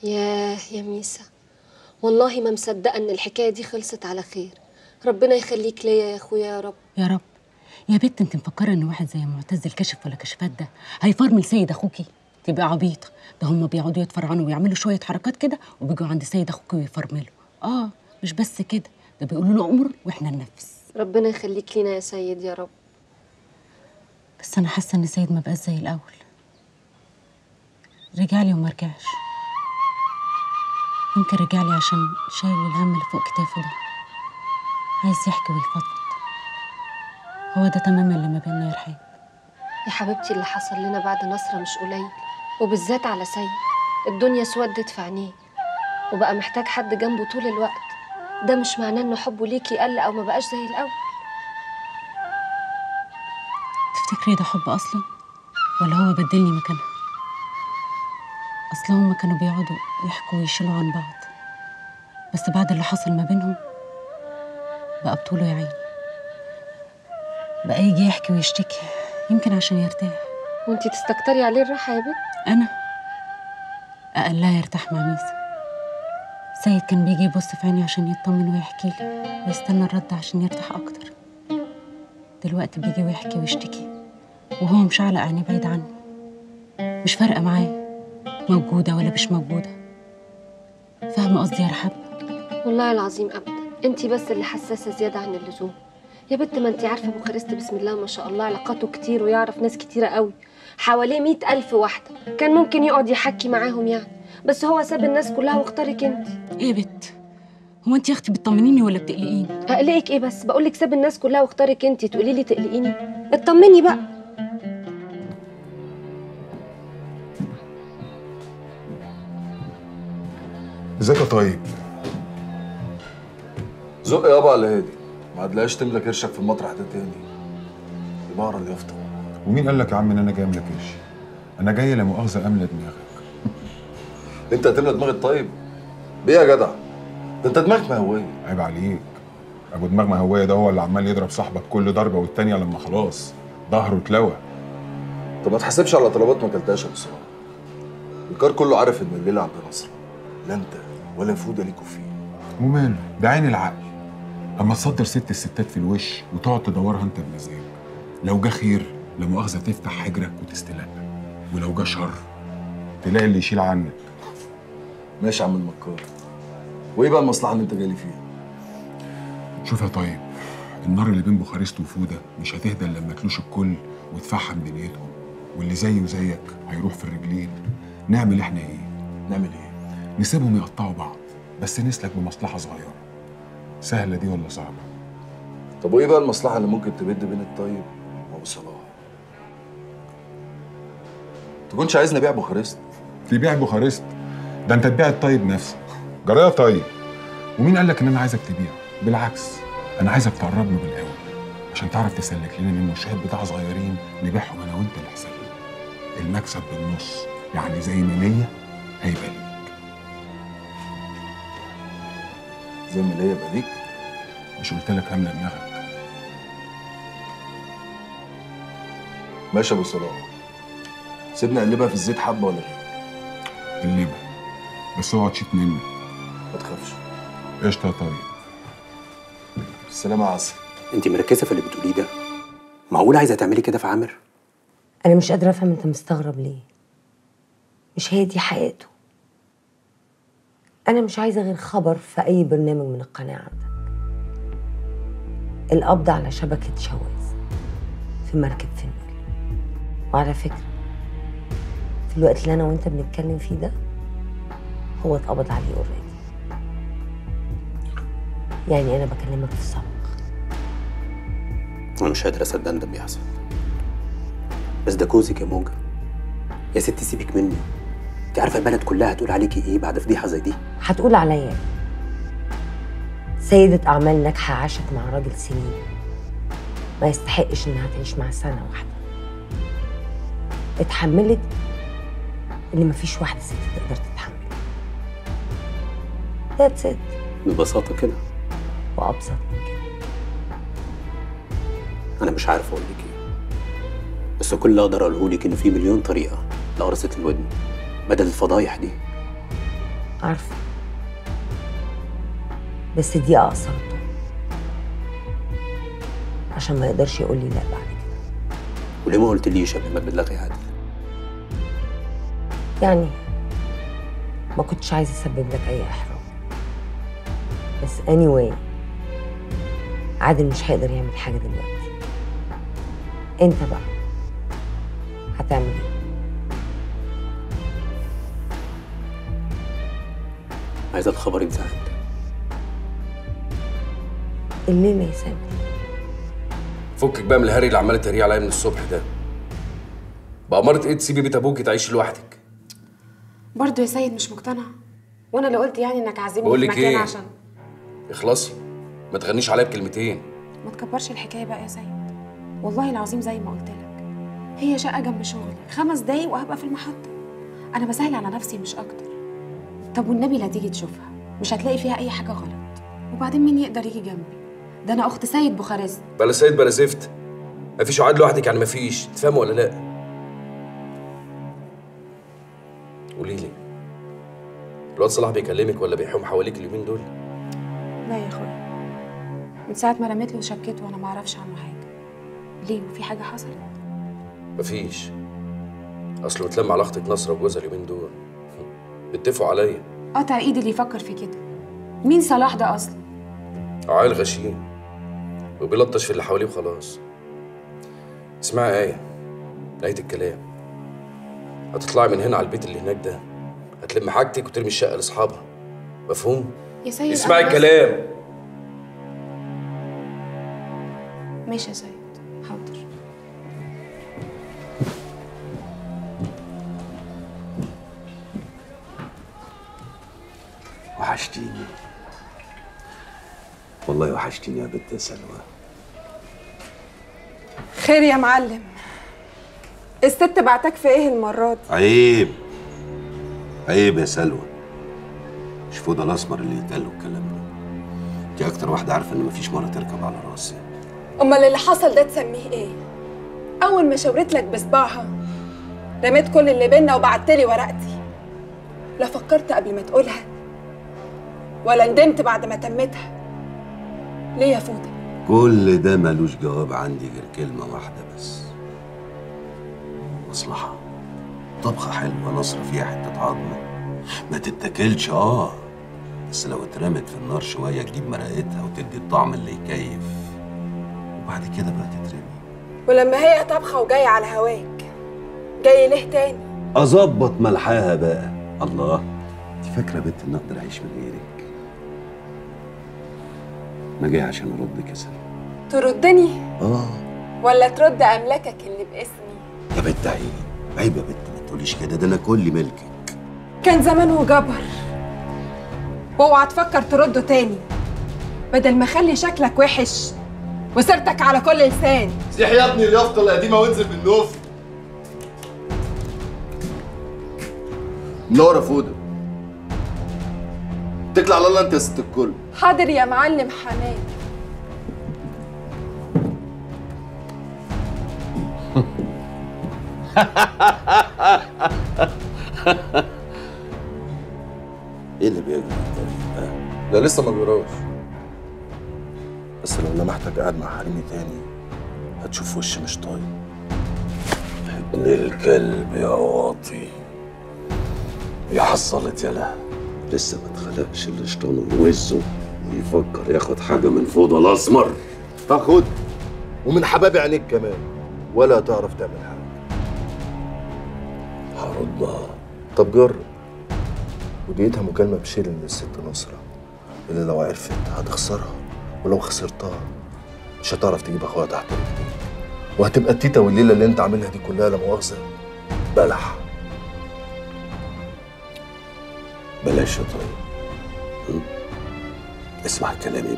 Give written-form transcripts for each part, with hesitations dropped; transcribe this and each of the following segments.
ياه يا ميسا، والله ما مصدقه ان الحكايه دي خلصت على خير. ربنا يخليك ليا يا اخويا يا رب. يا رب. يا بنت انت مفكره ان واحد زي معتز الكشف ولا كشفات ده هيفرمل سيد اخوكي؟ تبقى عبيطه. ده هم بيقعدوا يتفرعنوا ويعملوا شويه حركات كده وبيجوا عند سيد اخوكي ويفرملوا. مش بس كده، ده بيقولوا له امر واحنا ننفذ. ربنا يخليك لينا يا سيد يا رب. بس انا حاسه ان سيد ما بقاش زي الاول، رجعلي وما رجعش. يمكن رجعلي عشان شايل الهم اللي فوق كتافه ده، عايز يحكي ويفضفض. هو ده تماما اللي ما بيننا يا رحاب. يا حبيبتي اللي حصل لنا بعد نصرة مش قليل، وبالذات على سيد. الدنيا سودت في عينيه وبقى محتاج حد جنبه طول الوقت. ده مش معناه ان حبه ليكي قل او ما بقاش زي الاول. تفتكري ده حب اصلا ولا هو بدلني مكانها؟ اصل هما كانوا بيقعدوا يحكوا ويشيلوا عن بعض، بس بعد اللي حصل ما بينهم بقى بطوله يا عيني. بقى يجي يحكي ويشتكي يمكن عشان يرتاح. وانتي تستكتري عليه الراحه يا بنت؟ انا اقلها يرتاح مع ميسا. سيد كان بيجي يبص في عيني عشان يطمن ويحكي لي ويستنى الرد عشان يرتاح اكتر. دلوقتي بيجي ويحكي ويشتكي وهو مشعلق عينيه بعيد عني، مش فارقه معاه موجوده ولا مش موجوده. فاهمه قصدي يا رحاب؟ والله العظيم ابدا، انتي بس اللي حساسه زياده عن اللزوم يا بنت. ما انتي عارفه بوخارست بسم الله ما شاء الله علاقاته كتير ويعرف ناس كتيره قوي، حواليه 100,000 واحده. كان ممكن يقعد يحكي معاهم يعني، بس هو ساب الناس كلها واختارك انت. ايه يا بت؟ هو انت يا اختي بتطمنيني ولا بتقلقيني؟ هقلقك ايه بس؟ بقولك ساب الناس كلها واختارك انت تقولي لي تقلقيني؟ اطمني بقى. ازيك يا طيب؟ زق يابا على هادي، ما عدلاش تملى كرشك في المطرح ده تاني. دي بقرة اليافطة. ومين قال لك يا عم ان انا جاي املى كرش؟ انا جاي لا مؤاخذه املى دماغك. انت هتملى دماغ الطيب؟ ليه يا جدع؟ ده انت دماغك مهوية. عيب عليك. ابو دماغ مهويه ده هو اللي عمال يضرب صاحبك كل ضربه والتانيه لما خلاص ظهره اتلوى. طب ما تحسبش على طلبات ما اكلتهاش يا ابو صلاح. الكار كله عارف ان الليله عند نصر لا انت ولا فوده ليكوا فيه. وماله؟ ده عين العقل. اما تصدر ست الستات في الوش وتقعد تدورها انت بمزاج. لو جه خير لا مؤاخذه تفتح حجرك وتستلقى، ولو جه شر تلاقي اللي يشيل عنك. ماشي يا عم المكار، وايه بقى المصلحه اللي انت جاي لي فيها؟ شوف يا طيب، النار اللي بين بوخارست وفوده مش هتهدى الا لما تلوش الكل وتفحم دنيتهم، واللي زيه وزيك هيروح في الرجلين. نعمل احنا ايه؟ نعمل ايه؟ نسيبهم يقطعوا بعض بس نسلك بمصلحه صغيره. سهله دي ولا صعبه؟ طب وايه بقى المصلحه اللي ممكن تبد بين الطيب وابو صلاح؟ تكونش عايزني ابيع بوخارست؟ تبيع بوخارست؟ ده انت تبيع الطيب نفسه. جرايه طيب. ومين قال لك ان انا عايزك تبيع؟ بالعكس، انا عايزك تقرب له بالاول عشان تعرف تسلك لنا منه شويه بتاع صغيرين نبيعهم انا وانت لحسابنا. المكسب بالنص، يعني زي ما 100 هيبقى ليك. زي ما ليا يبقى ليك؟ مش قلت لك املى دماغك؟ ماشي يا ابو صلاح، سيبني اقلبها في الزيت حبه ولا ايه؟ قلبها بس اوعى تشيط منك. ما تخافش. قشطه يا طيب. السلام يا عسل. انت مركزه في اللي بتقوليه ده؟ معقول عايزه تعملي كده في عامر؟ انا مش قادره افهم انت مستغرب ليه. مش هي دي حقيقته. انا مش عايزه غير خبر في اي برنامج من القناه عندك. القبض على شبكه شواذ في مركب فينول. وعلى فكره في الوقت اللي انا وانت بنتكلم فيه ده هو اتقبض عليه اوريدي. يعني انا بكلمك في السابق. انا مش قادر اصدق ان ده بيحصل. بس ده جوزك يا موجة. يا ستي سيبك مني. انت عارفه البلد كلها هتقول عليكي ايه بعد فضيحه زي دي؟ هتقول عليا سيدة أعمال ناجحة عاشت مع راجل سنين ما يستحقش إنها تعيش مع سنة واحدة. اتحملت اللي مفيش واحدة ست تقدر تتحمل. That's it. ببساطه كده. وأبسط من كده. انا مش عارف اقول لك ايه، بس كل اللي اقدر اقوله لك ان في مليون طريقه لقرصه الودن بدل الفضايح دي. عارفه، بس دي اقصر الطرق عشان ما يقدرش يقول لي لا بعد كده. وليه ما قلتليش قبل ما تبلغي عادل؟ يعني ما كنتش عايزه اسبب لك اي احراج، بس anyway عادل مش هيقدر يعمل حاجه دلوقتي. انت بقى هتعمل ايه؟ عايزه الخبر ينزل امتى؟ الليله يا سامر. فكك بقى من الهري اللي عماله تهريه عليا من الصبح ده. بأمارة ايه تسيبي بيت ابوكي تعيشي لوحدك؟ برضه يا سيد مش مقتنعه، وانا اللي قلت يعني انك عازمني بقول في لك مكان ايه؟ عشان اخلصي، ما تغنيش عليا بكلمتين. ما تكبرش الحكايه بقى يا سيد. والله العظيم زي ما قلت لك، هي شقه جنب شغلي 5 دقايق وهبقى في المحطه. انا بسهل على نفسي مش اكتر. طب والنبي لا تيجي تشوفها، مش هتلاقي فيها اي حاجه غلط. وبعدين مين يقدر يجي جنبي؟ ده انا اخت سيد بوخارست. بلا سيد بلا زفت، مفيش وعد لوحدك يعني مفيش، تفهموا ولا لا؟ قولي لي، الواد صلاح بيكلمك ولا بيحوم حواليك اليومين دول؟ لا يا اخويا، من ساعه ما رميت له وشكيته وانا ما اعرفش عنه حاجه. ليه؟ وفي حاجه حصلت؟ مفيش، اصله اتلم على اختك نصره وجوزها اليومين دول، اتفقوا عليا. قطع ايدي اللي يفكر في كده. مين صلاح ده اصلا؟ عيل غشيم وبيلطش في اللي حواليه وخلاص. اسمعي ايه، نهايه الكلام هتطلعي من هنا على البيت اللي هناك ده، هتلم حاجتك وترمي الشقه لاصحابها، مفهوم؟ يا سيد اسمعي أنا بس- الكلام. ماشي يا سيد، حاضر. وحشتيني والله، وحشتيني يا بنت سلوى. خير يا معلم، الست بعتك في ايه المرة دي؟ عيب عيب يا سلوى، مش فوضى الاسمر اللي يتقال له الكلام ده. انت اكتر واحده عارفه ان مفيش مره تركب على راسي. امال اللي حصل ده تسميه ايه؟ اول ما شاورت لك بصباعها رميت كل اللي بينا وبعتلي ورقتي. لا فكرت قبل ما تقولها ولا ندمت بعد ما تمتها. ليه يا فوضى؟ كل ده ملوش جواب عندي غير كلمه واحده بس، مصلحه. طبخه حلوه نصر فيها حته عظمه ما تتاكلش، بس لو اترمت في النار شويه تجيب مرقتها وتدي الطعم اللي يكيف، وبعد كده بقى تترمي. ولما هي طبخه وجايه على هواك جاي ليه تاني؟ اظبط ملحها بقى. الله، انت فاكره بنت ان اقدر اعيش من غيرك؟ انا جاي عشان اردك يا سلمى. تردني اه ولا ترد املاكك اللي باسمي؟ يا بنت عيب، عيب يا بنت، ما تقوليش كده، ده انا كل ملكك. كان زمانه جبر، واوعى تفكر ترده تاني بدل ما اخلي شكلك وحش وسيرتك على كل لسان. سيح يا ابني اليافطه القديمه وانزل بالنوف. منور يا فوده، اتكل على الله انت يا ست الكل. حاضر يا معلم حنان. ايه اللي بيجري لا لسه ما بيقراش، بس لو لمحتك قاعد مع حريمي تاني هتشوف وش مش طايق. ابن الكلب يا واطي، يا حصلت يالا، لسه ما اتخلقش اللي شطانه ووزه ويفكر ياخد حاجه من فوضى الاسمر. تاخد ومن حباب عينيك كمان، ولا تعرف تعمل حاجه. هردها. طب جرب. وديتها مكالمه بشير من الست نصره اللي لو عرفت هتخسرها، ولو خسرتها مش هتعرف تجيب اخوها تحت رجليك، وهتبقى التيتا والليله اللي انت عاملها دي كلها لا مؤاخذه بلح. بلاش يا طيب، اسمع كلامي،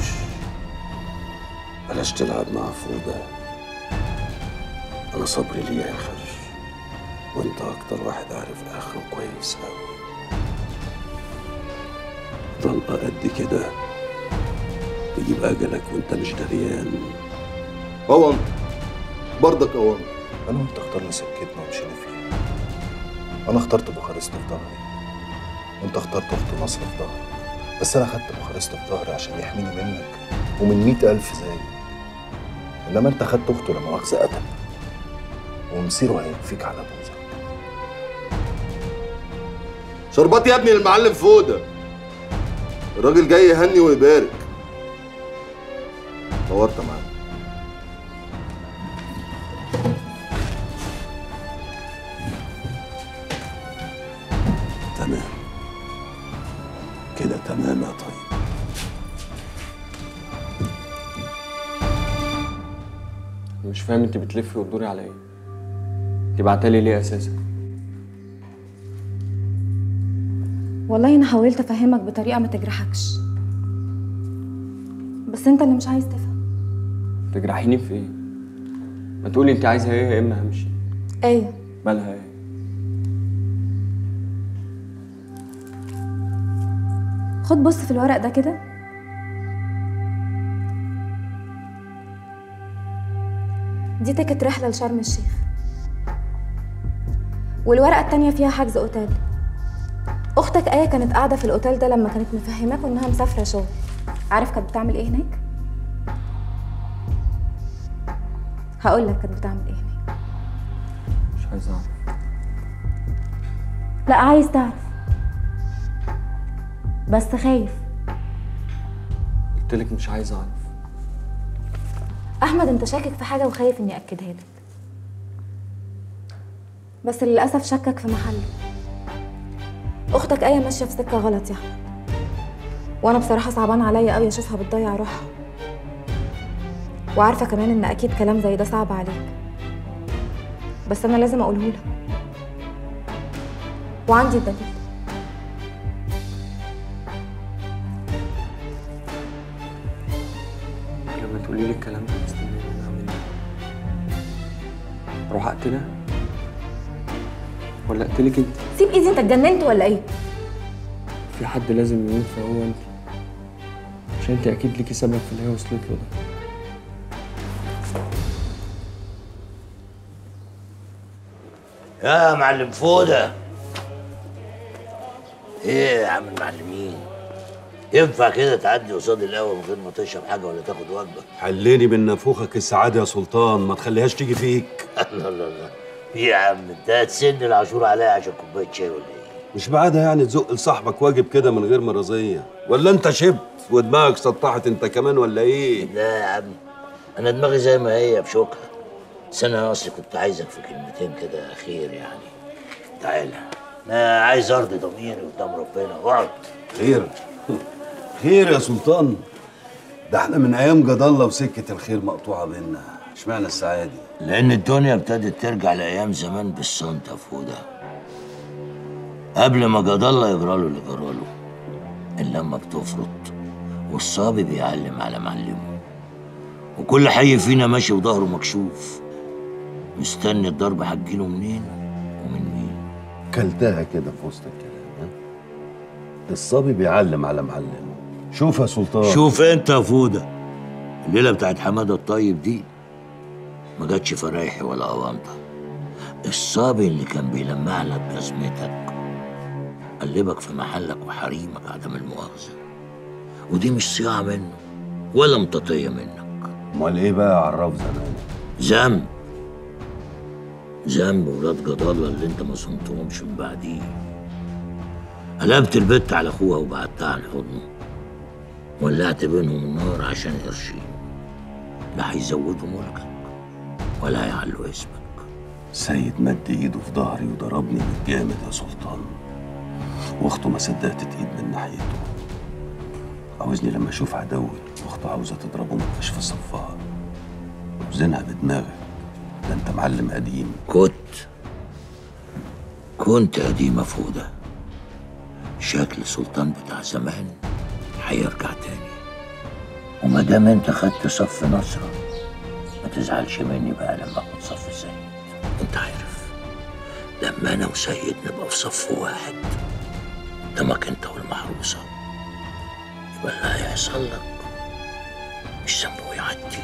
بلاش تلعب مع فوضى. انا صبري ليه اخر، وانت اكتر واحد عارف اخره كويس قوي. طلقه قد كده تجيب اجلك وانت مش دريان. اوان برضك اوان، انا وانت اخترنا سكتنا ومشينا فيها. انا اخترت بوخارست في ظهري، وانت اخترت اخت نصر في ظهرك، بس انا خدت بوخارست في ظهري عشان يحميني منك ومن 100,000 زي. انما انت خدت اخته لا مؤاخذه قتل، ومصيره هيكفيك على بوزك. شربات يا ابني للمعلم فوده، الراجل جاي يهني ويبارك. نورت معانا. تمام كده، تمام يا طيب. مش فاهم انت بتلفي وتدوري على ايه؟ انت بعتلي ليه اساسا؟ والله انا حاولت افهمك بطريقه ما تجرحكش، بس انت اللي مش عايز تفهم. تجرحيني في ايه؟ ما تقولي انت عايزه ايه يا اما همشي. ايه مالها ايه؟ خد بص في الورق ده كده. دي تيكت رحله لشرم الشيخ، والورقه التانيه فيها حجز اوتيل. اختك ايه كانت قاعده في الاوتيل ده لما كانت مفهماك انها مسافره شغل. عارف كانت بتعمل ايه هناك؟ هقول لك كانت بتعمل ايه هناك. مش عايز اعرف. لا عايز تعرف بس خايف. قلتلك مش عايز اعرف. احمد انت شاكك في حاجه وخايف اني اكدها لك، بس للاسف شكك في محله. اختك ايه ماشيه في سكه غلط يا احمد، وانا بصراحه صعبان عليا قوي اشوفها بتضيع روحها، وعارفه كمان ان اكيد كلام زي ده صعب عليك، بس انا لازم اقوله لك، وعندي الدليل. لما تقولي لي الكلام ده مستنيني انا اعمل ايه؟ اروح اقتلها؟ ولا اقتلك انت؟ سيب ايدي، انت اتجننت ولا ايه؟ في حد لازم يموت فهو انت، عشان انت اكيد ليكي سبب في اللي هي وصلت له ده. يا معلم فودة، ايه يا عم المعلمين؟ ينفع كده تعدي قصاد القهوة من غير ما تشرب حاجة ولا تاخد وجبة؟ حليني من نافوخك السعادة يا سلطان، ما تخليهاش تيجي فيك. الله الله الله، ايه يا عم انت هتسن العاشور عليا عشان كوباية شاي ولا ايه؟ مش بعادة يعني تزق لصاحبك واجب كده من غير مرضية، ولا انت شبت ودماغك سطحت انت كمان ولا ايه؟ لا يا عم، انا دماغي زي ما هي بشوكها، بس انا اصلي كنت عايزك في كلمتين كده خير يعني. تعالى، انا عايز ارضي ضميري قدام ربنا. اقعد. خير خير يا سلطان، ده احنا من ايام جد الله وسكه الخير مقطوعه بينا. اشمعنى الساعه دي؟ لان الدنيا ابتدت ترجع لايام زمان بالصمت يا فوده، قبل ما جد الله يجراله اللي جراله. اللمه بتفرط والصبي بيعلم على معلمه، وكل حي فينا ماشي وظهره مكشوف مستني الضرب هتجيله منين ومن مين. كلتها كده في وسط الكلام. ها؟ الصبي بيعلم على معلمه. شوف يا سلطان، شوف انت يا فوده، الليله بتاعت حماده الطيب دي ما جاتش فرايحي ولا اوانطه. الصبي اللي كان بيلمع لك جزمتك قلبك في محلك وحريمك عدم المؤاخذه، ودي مش صياعه منه ولا مطاطيه منك. امال ايه بقى يا عراف زمان؟ ذنب ولاد جد الله اللي انت ما صنتهمش من بعديه. قلبت البت على اخوها وبعدتها عن حضنه، ولعت بينهم النار عشان قرشين، لا هيزودوا ملكك ولا هيعلوا اسمك. سيد مد ايده في ظهري وضربني بالجامد يا سلطان، واخته ما صدقت تقيد من ناحيته. عاوزني لما اشوف عدوي واخته عاوزه تضربه ما تبقاش في صفها، وزنها بدماغك. ده انت معلم قديم. كنت قديم يا فوده. شكل سلطان بتاع زمان هيرجع تاني، وما دام انت خدت صف نصرة ما تزعلش مني بقى لما اخد صف سيد. انت عارف لما انا وسيد نبقى في صف واحد قدامك انت والمحروسة، يبقى اللي هيحصل لك مش ذنبه يعدي،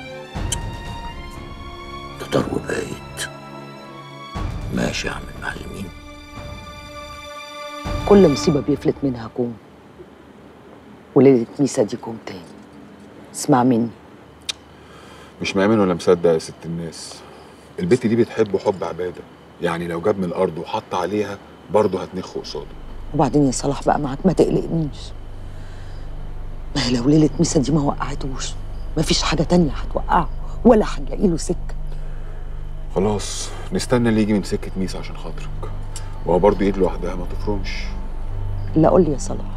ده ضرب بايت. ماشي يا عم المعلمين. كل مصيبة بيفلت منها كوم، وليلة ميسا دي كوم تاني. اسمع مني. مش مآمن ولا مصدق يا ست الناس. البت دي بتحبه حب عباده، يعني لو جاب من الارض وحط عليها برضه هتنخ قصاده. وبعدين يا صلاح بقى معاك ما تقلقنيش. ما هي لو ليلة ميسا دي ما وقعتوش مفيش حاجة تانية هتوقعه ولا هنلاقي له سكة. خلاص نستنى اللي يجي من سكه ميسا عشان خاطرك، وهو برضه ايد لوحدها ما تفرمش. لا قول لي يا صلاح،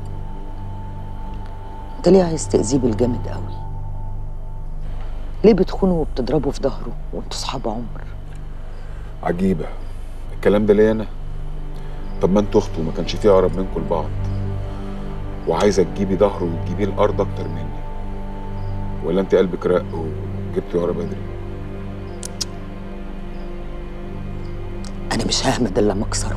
انت ليه عايز تأذيه بالجامد قوي؟ ليه بتخونه وبتضربه في ظهره وانتوا صحاب عمر؟ عجيبه الكلام ده ليا انا؟ طب ما انتوا اخته وما كانش فيه اقرب منكم لبعض، وعايزه تجيبي ظهره وتجيبيه الارض اكتر مني، ولا انت قلبك رق وجبتي ورا بدري؟ انا مش ههمد الا لما اكسره،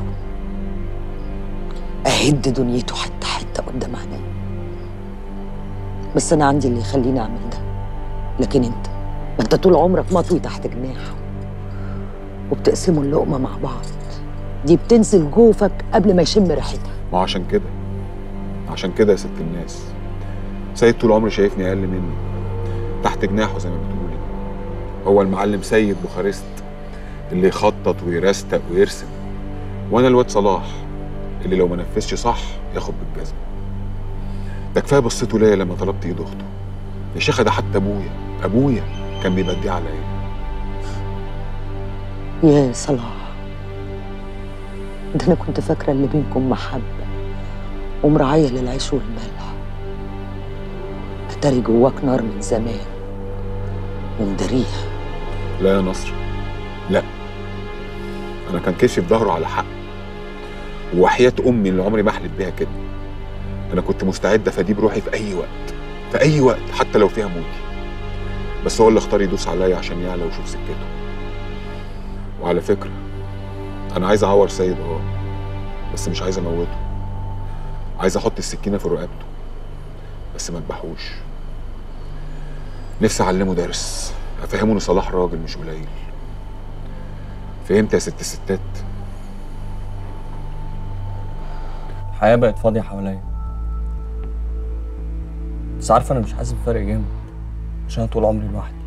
اهد دنيته حته حته قدام عينيا. بس انا عندي اللي يخليني اعمل ده. لكن انت، ما انت طول عمرك مطوي تحت جناحه وبتقسموا اللقمه مع بعض، دي بتنزل جوفك قبل ما يشم ريحتها. ما عشان كده يا ست الناس، سيد طول عمري شايفني اقل منه، تحت جناحه زي ما بتقولي. هو المعلم سيد بوخارست اللي يخطط ويرستق ويرسم، وانا الواد صلاح اللي لو ما نفذش صح ياخد بالجزمه. ده كفايه بصيته ليا لما طلبت ايد اخته. يا شيخه ده حتى ابويا كان بيبديه عليا. يا صلاح، ده انا كنت فاكره اللي بينكم محبه ومراعيه للعيش والملح. اتاري جواك نار من زمان ومداريها. لا يا نصر، لا، انا كان كيفي في ظهره على حق، ووحياة امي اللي عمري ما احلف بيها كده. انا كنت مستعد افاديه بروحي في اي وقت حتى لو فيها موتي. بس هو اللي اختار يدوس عليا عشان يعلى ويشوف سكته. وعلى فكره انا عايز اعور سيد بس مش عايز اموته. عايز احط السكينه في رقبته بس ما اذبحوش. نفسي اعلمه درس، افهمه ان صلاح راجل مش قليل. فهمت يا ست الستات؟ الحياة بقت فاضية حواليا، بس عارفة أنا مش حاسس بفرق جامد عشان أنا طول عمري لوحدي.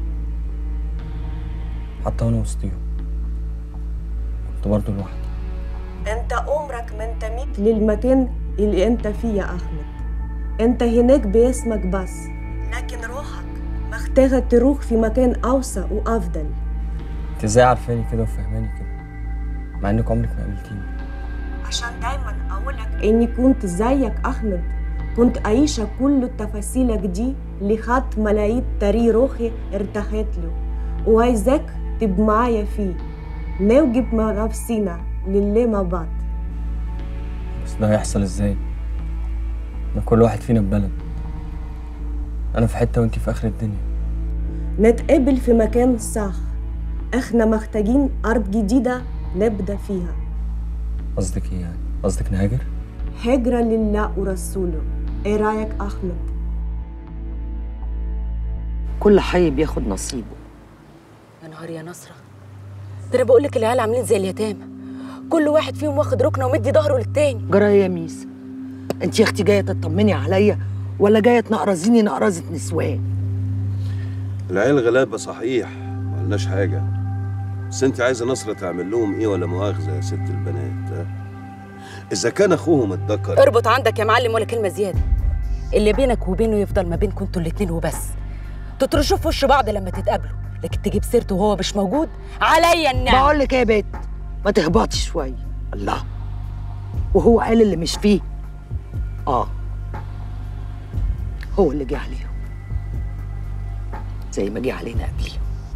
حتى وأنا وسطيهم كنت برضه لوحدي. أنت عمرك ما انتميت للمكان اللي أنت فيه يا أحمد. أنت هناك باسمك بس، لكن روحك محتاجة تروح في مكان أوسع وأفضل. أنت إزاي عارفاني كده وفهماني كده مع إنك عمرك ما قابلتيني؟ عشان دايما أقولك إني كنت زيك أحمد، كنت عايشة كل تفاصيلك دي لحد ما لقيت طريق روحي ارتحت له، وعايزاك تبقى معايا فيه، نوجب مع نفسنا للي مع بعض. بس ده هيحصل إزاي؟ إن كل واحد فينا في بلد، أنا في حتة وأنتي في آخر الدنيا. نتقابل في مكان صح، إحنا محتاجين أرض جديدة نبدأ فيها. قصدك إيه يعني؟ قصدك نهاجر؟ هجرة لله ورسوله. إيه رأيك أحمد؟ كل حي بياخد نصيبه. يا نهار يا نصرة، ده أنا بقول لك العيال عاملين زي اليتامى، كل واحد فيهم واخد ركنة ومدي ظهره للتاني. جرى يا ميس، انت يا اختي جايه تطمني عليا ولا جايه تنقرزيني نقرزه نسوان؟ العيال غلابه صحيح، ما قلناش حاجه، بس انت عايزه نصره تعمل لهم ايه ولا مؤاخذه يا ست البنات؟ ها؟ اذا كان اخوهم اتذكر. اربط عندك يا معلم ولا كلمة زيادة. اللي بينك وبينه يفضل ما بينكم انتوا الاتنين وبس. تطرشوا في وش بعض لما تتقابلوا، لكن تجيب سيرته وهو مش موجود عليا النعم. بقول لك ايه يا بت، ما تهبطي شويه. الله، وهو قال اللي مش فيه. هو اللي جه عليهم زي ما جه علينا قبليهم.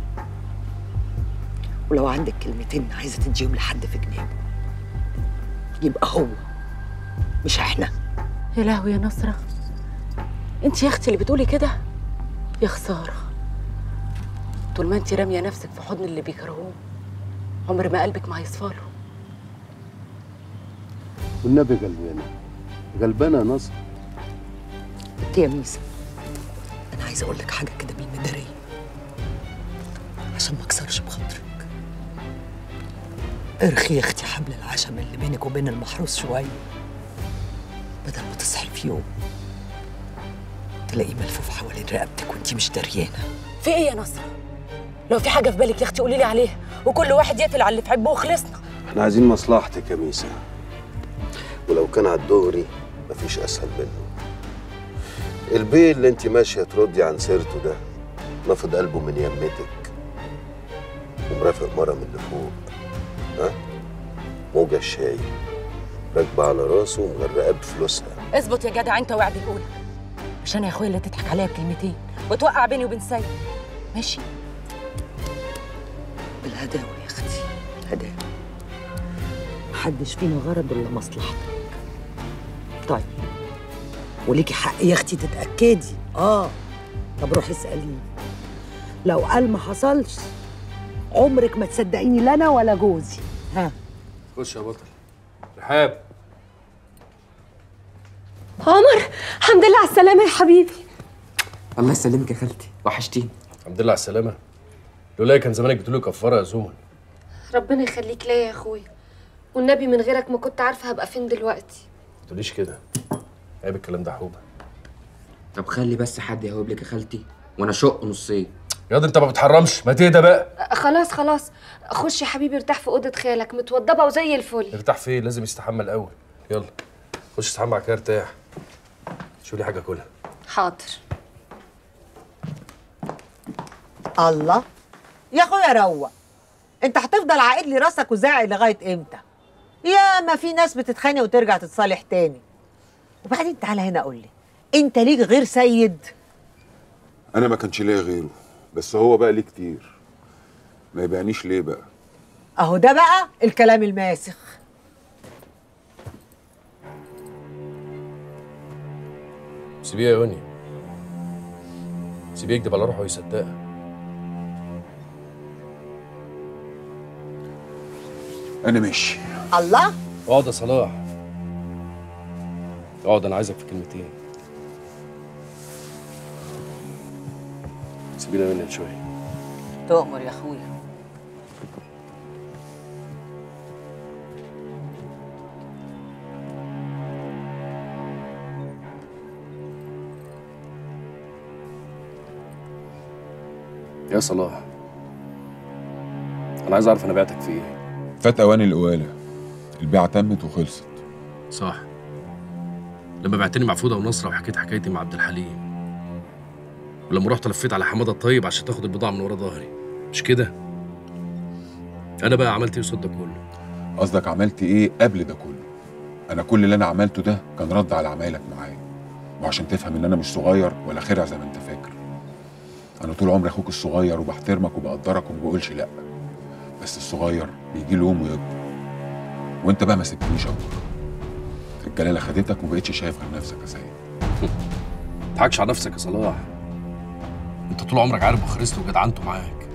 ولو عندك كلمتين عايزه تديهم لحد في جنابه يبقى هو مش احنا. يا لهوي يا نصرة، انت يا اختي اللي بتقولي كده؟ يا خسارة، طول ما انت رامية نفسك في حضن اللي بيكرهوه عمر ما قلبك ما هيصفاله. والنبي غلبانه يا نصر. انت يا ميسا، انا عايزه اقول لك حاجه كده بالمداريه عشان ما اكسرش بخاطرك. ارخي يا اختي حبل العشم اللي بينك وبين المحروس شويه، بدل ما تصحي في يوم تلاقيه ملفوف حوالين رقبتك وانتي مش دريانه. في ايه يا نصرة؟ لو في حاجة في بالك يا اختي قولي لي عليها، وكل واحد يقفل على اللي في عبه وخلصنا. احنا عايزين مصلحتك يا ميسا. ولو كان على الدغري مفيش اسهل منه. البيه اللي انت ماشيه تردي عن سيرته ده نفض قلبه من يمتك ومرافق مره من اللي فوق. ها؟ موجة الشاي راكبه على راسه ومغرقاه بفلوسها. اظبط يا جدع انت وعدي الاولى، مش انا يا اخويا اللي تضحك عليا بكلمتين وتوقع بيني وبين سيد. ماشي؟ بالهداوه يا اختي، هداوه. محدش فينا غرض الا مصلحتك. طيب وليكي حق يا اختي تتاكدي. طب روحي اساليه، لو قال ما حصلش عمرك ما تصدقيني لا انا ولا جوزي. ها خش يا بطل. رحاب. عمر، الحمد لله على السلامة يا حبيبي. الله يسلمك يا خالتي، وحشتيني. الحمد لله على السلامة. لولا كان زمانك بتقولي كفارة يا زومن. ربنا يخليك ليا يا اخويا، والنبي من غيرك ما كنت عارفة هبقى فين دلوقتي. ما تقوليش كده، عيب الكلام ده حوبة. طب خلي بس حد يهوب لك يا خالتي وانا شق نصين. ياض انت ما بتحرمش، ما تهدى بقى. خلاص خلاص، خش يا حبيبي ارتاح في اوضه خالك، متوضبه وزي الفل. ارتاح فين؟ لازم يستحمى الاول. يلا خش استحمى بعد كده ارتاح. شوف لي حاجه كلها. حاضر. الله يا اخويا روق، انت هتفضل عاقد لي راسك وزاعي لغايه امتى؟ يا ما في ناس بتتخانق وترجع تتصالح تاني. وبعدين تعالى هنا قول لي، انت ليك غير سيد؟ انا ما كانش ليا غيره، بس هو بقى ليه كتير. ما يبيعنيش ليه بقى؟ اهو ده بقى الكلام الماسخ. سيبيه يا يوني، سيبيه يكدب على روحه ويصدقها. انا ماشي. الله، اقعد يا صلاح، اقعد، انا عايزك في كلمتين. سيبينا يا يوني شويه. تؤمر يا اخويا. يا صلاح، انا عايز اعرف انا بعتك في ايه. فات اوان القواله، البيعه تمت وخلصت. صح، لما بعتني مع فوده ونصره وحكيت حكايتي مع عبد الحليم، ولما رحت لفيت على حماده الطيب عشان تاخد البضاعه من ورا ظهري، مش كده؟ انا بقى عملت ايه قصاد ده كله؟ قصدك عملت ايه قبل ده كله؟ انا كل اللي انا عملته ده كان رد على عمايلك معايا، وعشان تفهم ان انا مش صغير ولا خرع زي ما انت فاكر. انا طول عمري اخوك الصغير وبحترمك وبقدرك وما بقولش لا، بس الصغير بيجي له يوم ويكبر، وانت بقى ما سبتنيش اكبر. الجلاله خدتك وما بقتش شايف غير نفسك يا سيد. ما تضحكش على نفسك يا صلاح، انت طول عمرك عارف بخرست وجدعنته معاك،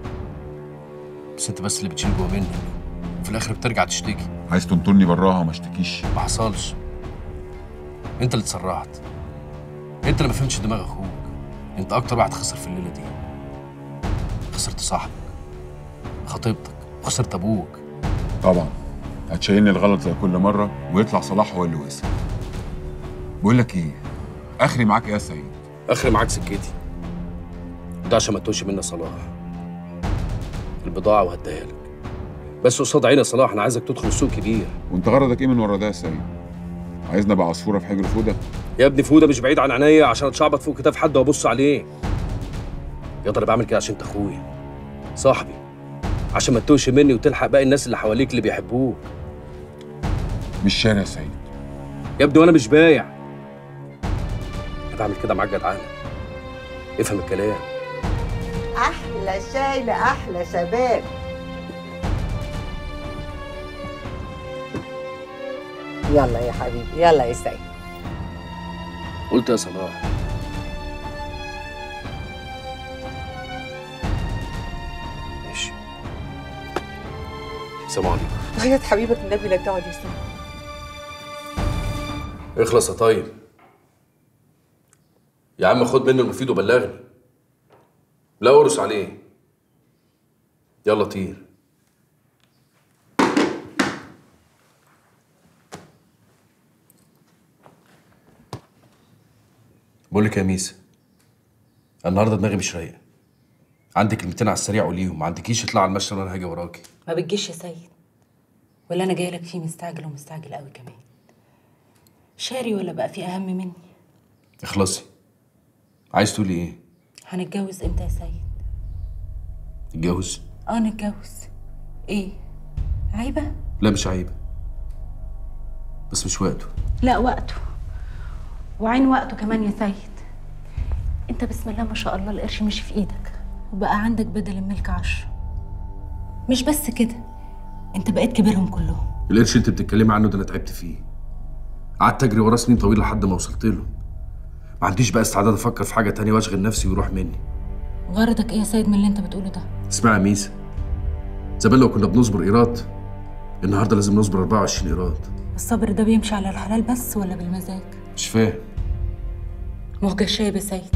بس انت بس اللي بتشيل جوه منك وفي الاخر بترجع تشتكي. عايز تنطرني براها وما اشتكيش؟ ما حصلش، انت اللي اتسرعت، انت اللي ما فهمتش دماغ اخوك. انت اكتر واحد خسر في الليله دي. خسرت صاحبك، خطيبتك، وخسرت ابوك. طبعا هتشيلني الغلط زي كل مره ويطلع صلاح هو اللي وسع. بقول لك ايه، اخري معاك ايه يا سيد؟ اخري معاك سكتي، وده عشان ما تتوهش مني صلاح. البضاعه وهديها لك، بس قصاد عيني يا صلاح انا عايزك تدخل سوق كبير. وانت غرضك ايه من ورا ده يا سيد؟ عايزني ابقى عصفوره في حجر فوده؟ يا ابني فوده مش بعيد عن عينيا عشان اتشعبط فوق كتاف حد وابص عليه. يا ترى بعمل كده عشان انت اخويا صاحبي، عشان ما تتوهش مني وتلحق باقي الناس اللي حواليك اللي بيحبوك. مش شارع يا سيد يا ابني، وانا مش بايع. انا بعمل كده معاك جدعانه، افهم الكلام. احلى شاي لاحلى شباب. يلا يا حبيبي، يلا يا سيد. قلت يا صلاح. ماشي، سلام عليكم. وحياة حبيبة النبي لا تقعد يا سيد. اخلص يا طيب. يا عم خد منه المفيد وبلغني، لا ارقص عليه. يلا طير. بقول لك يا ميسا، النهارده دماغي مش رايقه. عندك كلمتين على السريع قوليهم، ما عندكيش اطلع على المشرب وانا هاجي وراكي. ما بتجيش يا سيد، ولا انا جايه لك فيه مستعجل ومستعجل قوي كمان. شاري ولا بقى في اهم مني؟ اخلصي. عايز تقولي ايه؟ هنتجوز امتى يا سيد؟ نتجوز؟ نتجوز. ايه عيبه؟ لا مش عيبه، بس مش وقته. لا وقته، وعين وقته كمان يا سيد. انت بسم الله ما شاء الله القرش مشي في ايدك، وبقى عندك بدل الملك 10. مش بس كده، انت بقيت كبيرهم كلهم. القرش انت بتتكلمي عنه ده انا تعبت فيه، قعدت اجري وراه سنين طويله لحد ما وصلت له. ما عنديش بقى استعداد افكر في حاجه تانية واشغل نفسي ويروح مني. غرضك ايه يا سيد من اللي انت بتقوله ده؟ اسمعي يا ميسا، زمان لو كنا بنصبر ايراد، النهارده لازم نصبر 24 ايراد. الصبر ده بيمشي على الحلال بس ولا بالمزاج؟ مش فاهم. موجه شايب يا سيد.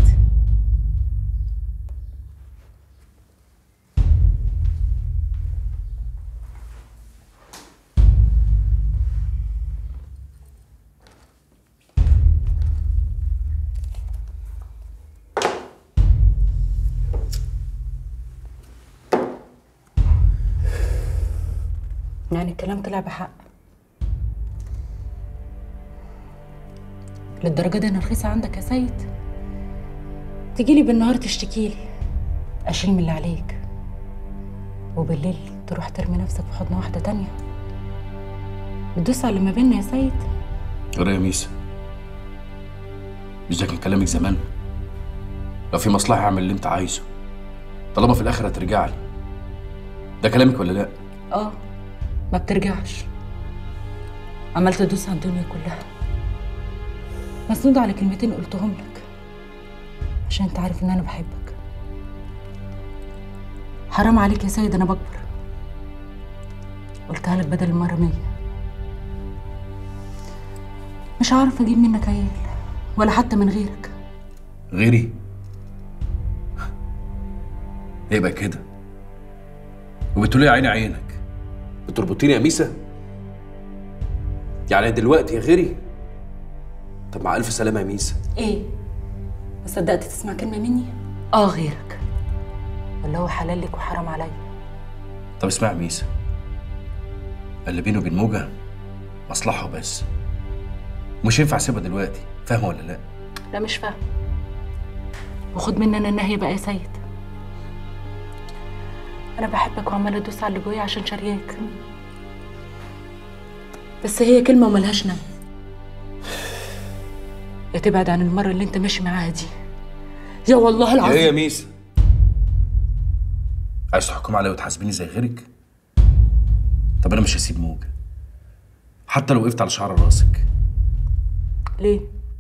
يعني الكلام طلع بحق؟ للدرجة دي انا رخيصة عندك يا سيد؟ تجيلي بالنهار تشتكيلي اشيل من اللي عليك، وبالليل تروح ترمي نفسك في حضن واحدة تانية. بتدوس على اللي ما بيننا يا سيد. يا ميسا، مش ده كان كلامك زمان؟ لو في مصلحة اعمل اللي انت عايزه، طالما في الاخر هترجع لي. ده كلامك ولا لا؟ ما بترجعش. عمال تدوس على الدنيا كلها، مسنودة على كلمتين قلتهم لك عشان انت عارف ان انا بحبك. حرام عليك يا سيد، انا بكبر. قلتها لك بدل المرة 100. مش هعرف اجيب منك عيال ولا حتى من غيرك. غيري؟ يبقى كده. وبتقولي يا عيني عينك، بتربطيني يا ميسا؟ يعني دلوقتي يا غيري؟ طب مع الف سلامه يا ميسا. ايه؟ ما صدقت تسمع كلمه مني؟ غيرك، ولا هو حلال لك وحرام عليا؟ طب اسمع يا ميسا، اللي بينه وبين موجه مصلحه وبس، مش ينفع اسيبها دلوقتي. فاهمه ولا لا؟ لا مش فاهم. وخد مني انا النهي بقى يا سيد. انا بحبك وعماله ادوس على اللي جوايا عشان شارياك، بس هي كلمه وملهاش نم. يا تبعد عن المره اللي انت ماشي معاها دي، يا والله العظيم. ايه يا ميسا؟ عايز تحكم عليا وتحاسبيني زي غيرك؟ طب انا مش هسيب موجه حتى لو وقفت على شعر راسك. ليه؟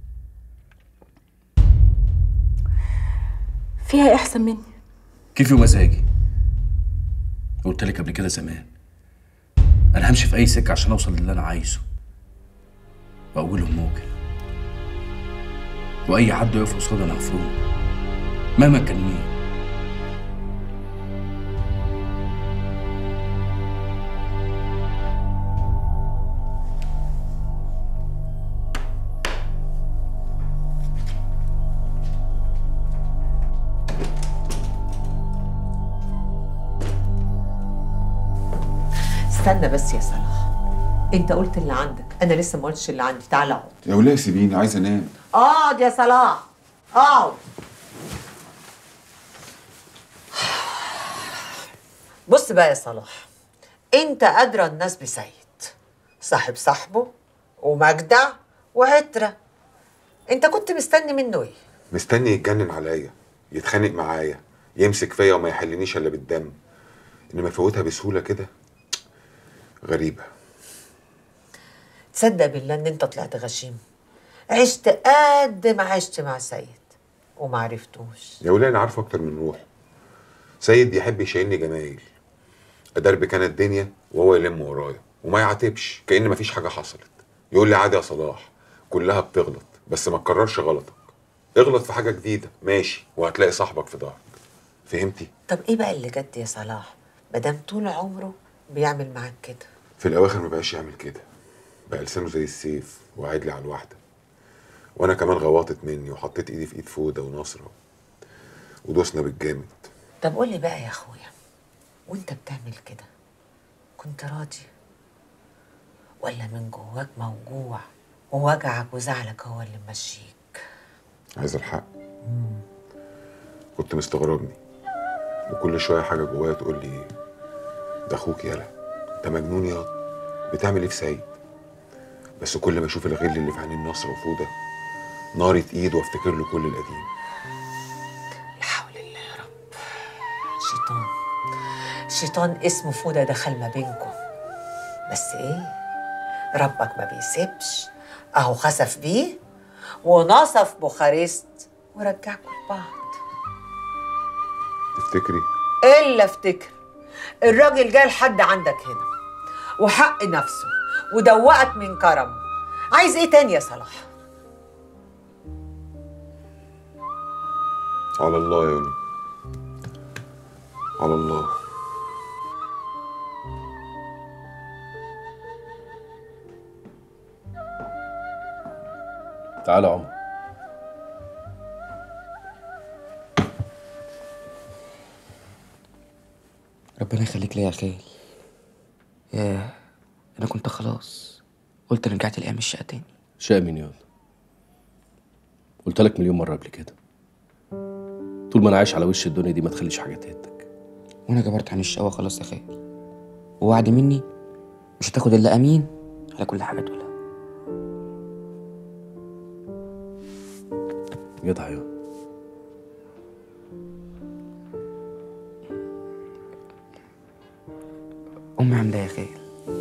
فيها احسن مني؟ كيفي ومزاجي. قلت لك قبل كده زمان، انا همشي في اي سكه عشان اوصل للي انا عايزه، واولهم موجه. واي حد يقف قصادي انا هفرمه مهما كان مين. استنى بس يا صلاح، انت قلت اللي عندك، انا لسه ما قلتش اللي عندي. تعالى اقعد. يا وليه سيبيني، عايز انام. اقعد يا صلاح، اقعد. بص بقى يا صلاح، انت ادرى الناس بسيد، صاحب صاحبه ومجدع وعترة. انت كنت مستني منه ايه؟ مستني يتجنن عليا، يتخانق معايا، يمسك فيا وما يحلنيش الا بالدم. انما فوتها بسهوله كده غريبه. تصدق بالله ان انت طلعت غشيم، عشت قد ما عشت مع سيد وما عرفتوش. يا وليه انا عارفه اكتر من روحه. سيد يحب يشيلني جمايل، ادرب كانت الدنيا وهو يلم ورايا وما يعاتبش كأن مفيش حاجه حصلت. يقول لي عادي يا صلاح، كلها بتغلط بس ما تكررش غلطك. اغلط في حاجه جديده ماشي وهتلاقي صاحبك في ظهرك. فهمتي؟ طب ايه بقى اللي جد يا صلاح مادام طول عمره بيعمل معاك كده؟ في الاواخر ما بقاش يعمل كده، بقى لسانه زي السيف وقاعد لي على الواحده. وانا كمان غوطت مني وحطيت ايدي في ايد فوده ونصره ودوسنا بالجامد. طب قول لي بقى يا اخويا، وانت بتعمل كده كنت راضي ولا من جواك موجوع ووجعك وزعلك هو اللي ممشيك؟ عايز الحق. كنت مستغربني وكل شويه حاجه جوايا تقول لي ده اخوك يالا، انت مجنون ياض، بتعمل ايه في سيد؟ بس كل ما اشوف الغل اللي في عينين نصر وفوده نارة ايد وافتكر له كل القديم. لا حول الله يا رب. الشيطان اسمه فوده دخل ما بينكم، بس ايه، ربك ما بيسيبش، اهو خسف بيه ونصف بوخارست ورجعكم لبعض. تفتكري؟ الا افتكر، الراجل جه لحد عندك هنا وحق نفسه ودوقك من كرمه، عايز ايه تاني يا صلاح؟ على الله يا يوني، على الله. تعالى يا عمر. ربنا يخليك ليا يا خال. ياه، انا كنت خلاص قلت انا رجعت لايام الشقه تاني. شقة مين ياض؟ قلت لك مليون مرة قبل كده، طول ما انا عايش على وش الدنيا دي ما تخليش حاجة تهدك. وانا جبرت عن الشقاوه خلاص يا خال، ووعد مني مش هتاخد الا امين على كل حاجه تقولها. جدع ياض. امي عامله يا خال،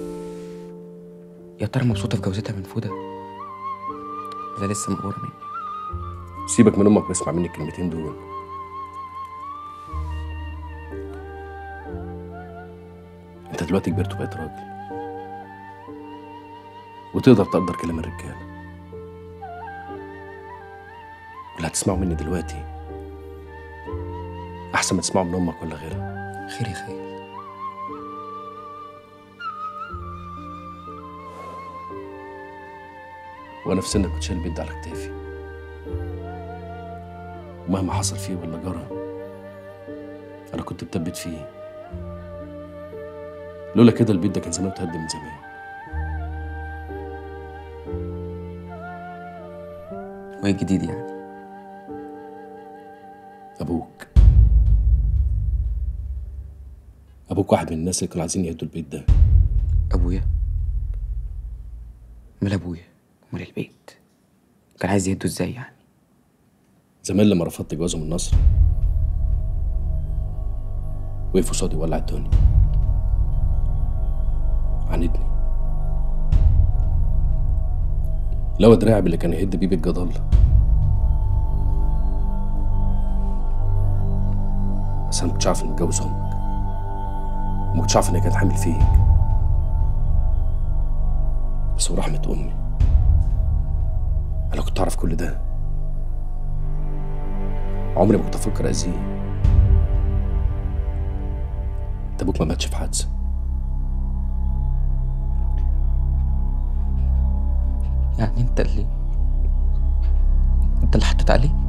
يا ترى مبسوطه في جوازتها من فوده ولا لسه مقهوره مني؟ سيبك من امك واسمع مني الكلمتين دول. انت دلوقتي كبرت وبقيت راجل وتقدر تقدر كلام الرجاله، واللي هتسمعه مني دلوقتي احسن ما تسمعه من امك ولا غيرها. خير يا خال. وانا في سنك كنت شايل البيت ده على كتافي، ومهما حصل فيه ولا جرى انا كنت بتبت فيه. لولا كده البيت ده كان زمان اتهد من زمان. وايه الجديد يعني؟ ابوك واحد من الناس اللي كانوا عايزين يهدوا البيت ده. ابويا؟ مال ابويا ومال البيت؟ كان عايز يهدوا ازاي يعني؟ زمان لما رفضت جوازه من نصر وقف قصادي وولع الدنيا، عاندني، لو دراعي اللي كان يهد بيه بيت جد الله. بس انا ما كنتش عارف اني اتجوز امك، وما كنتش عارف انها كانت حامل فيك. بس ورحمة امي انا كنت اعرف كل ده، عمري ما كنت افكر اذيه. انت ابوك ما ماتش في حادثه. يعني انت اللي حطيت عليه؟